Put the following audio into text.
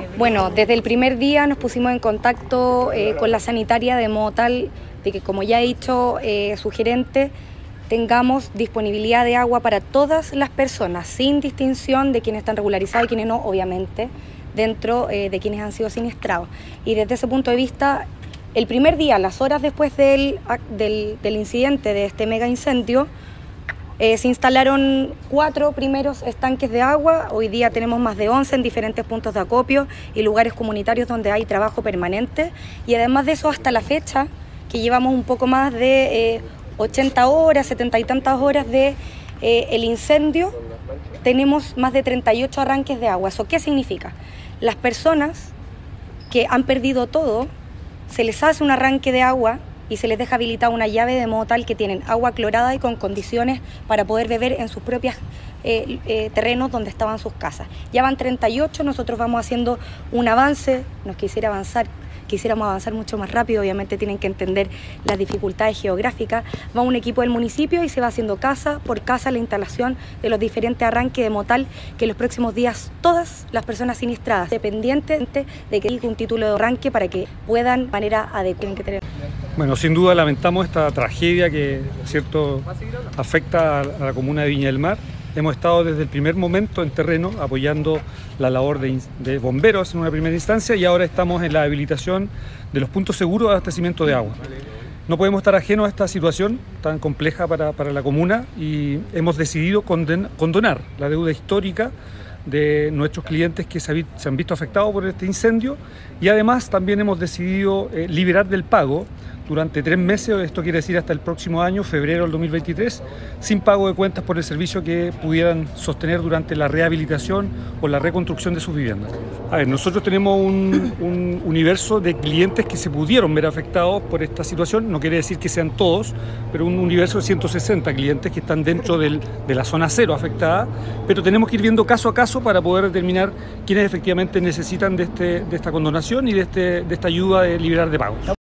Bueno, desde el primer día nos pusimos en contacto con la sanitaria de modo tal de que, como ya he dicho, su gerente, tengamos disponibilidad de agua para todas las personas, sin distinción de quienes están regularizados y quienes no, obviamente, dentro de quienes han sido siniestrados. Y desde ese punto de vista, el primer día, las horas después del incidente, de este mega incendio, se instalaron 4 primeros estanques de agua. Hoy día tenemos más de 11 en diferentes puntos de acopio y lugares comunitarios donde hay trabajo permanente. Y además de eso, hasta la fecha, que llevamos un poco más de 80 horas, 70 y tantas horas de el incendio, tenemos más de 38 arranques de agua. ¿Eso qué significa? Las personas que han perdido todo, se les hace un arranque de agua y se les deja habilitada una llave de modo tal que tienen agua clorada y con condiciones para poder beber en sus propios terrenos donde estaban sus casas. Ya van 38, nosotros vamos haciendo un avance, quisiéramos avanzar mucho más rápido, obviamente tienen que entender las dificultades geográficas. Va un equipo del municipio y se va haciendo casa por casa la instalación de los diferentes arranques de modo tal que en los próximos días todas las personas siniestradas, dependientes de que haya un título de arranque para que puedan de manera adecuada. Bueno, sin duda lamentamos esta tragedia que, ¿cierto?, afecta a la comuna de Viña del Mar. Hemos estado desde el primer momento en terreno apoyando la labor de bomberos en una primera instancia y ahora estamos en la habilitación de los puntos seguros de abastecimiento de agua. No podemos estar ajenos a esta situación tan compleja para la comuna y hemos decidido condonar la deuda histórica de nuestros clientes que se han visto afectados por este incendio y además también hemos decidido liberar del pago durante 3 meses, esto quiere decir hasta el próximo año, febrero del 2023, sin pago de cuentas por el servicio que pudieran sostener durante la rehabilitación o la reconstrucción de sus viviendas. A ver, nosotros tenemos un universo de clientes que se pudieron ver afectados por esta situación, no quiere decir que sean todos, pero un universo de 160 clientes que están dentro de la zona cero afectada, pero tenemos que ir viendo caso a caso para poder determinar quiénes efectivamente necesitan de esta condonación y de esta ayuda de liberar de pagos.